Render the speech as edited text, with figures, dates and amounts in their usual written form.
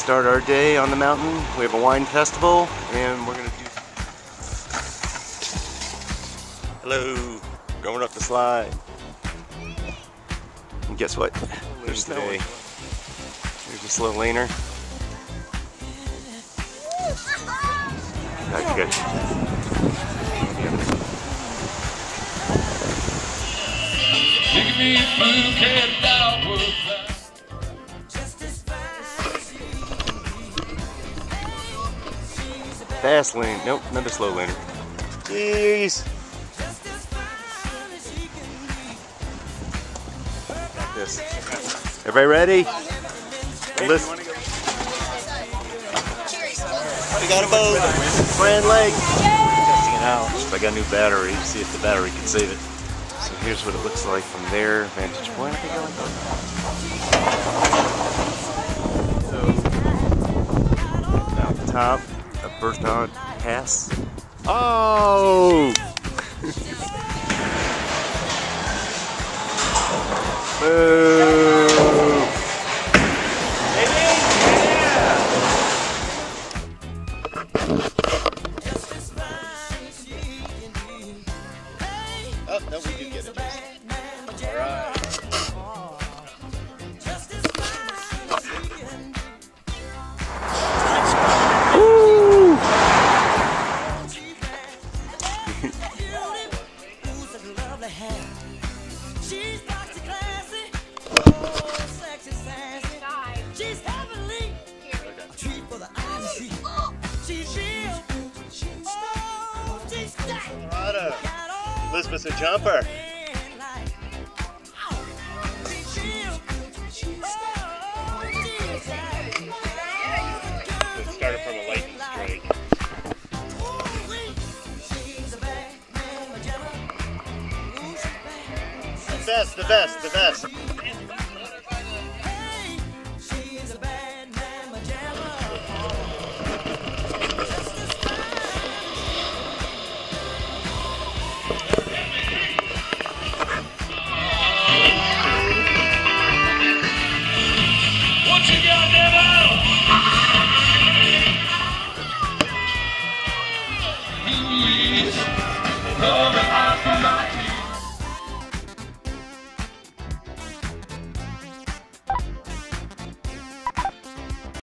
start our day on the mountain. We have a wine festival, and we're gonna do. Hello, going up the slide. And guess what? There's snow. Here's a slow laner. That's good. Fast lane. Nope, another slow laner. Jeez. Got this. Everybody ready? Listen. We got a boat. Grand Lake. Testing it out. I got a new battery. See if the battery can save it. So here's what it looks like from their vantage point. So out the top of Berthaud Pass. Oh! Boo! Oh, no, we do get it. Alright. Woo! Colorado. Elizabeth's a jumper. It started from a lightning strike. The best, the best, the best. Oh,